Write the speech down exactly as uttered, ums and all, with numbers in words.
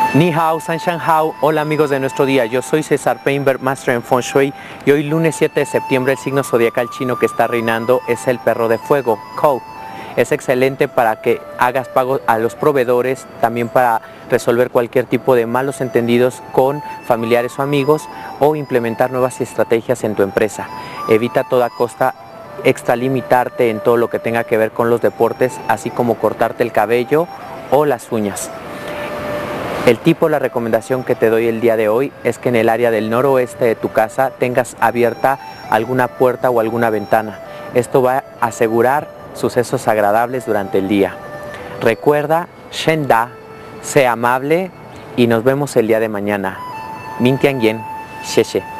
Ni hao, san shan hao. Hola amigos de nuestro día, yo soy César Painberg, Master en Feng Shui, y hoy lunes siete de septiembre el signo zodiacal chino que está reinando es el perro de fuego, Kou. Es excelente para que hagas pagos a los proveedores, también para resolver cualquier tipo de malos entendidos con familiares o amigos o implementar nuevas estrategias en tu empresa. Evita a toda costa extralimitarte en todo lo que tenga que ver con los deportes, así como cortarte el cabello o las uñas. El tipo, la recomendación que te doy el día de hoy es que en el área del noroeste de tu casa tengas abierta alguna puerta o alguna ventana. Esto va a asegurar sucesos agradables durante el día. Recuerda, Shen Da, sé amable y nos vemos el día de mañana. Min Tian Yen, Xie Xie.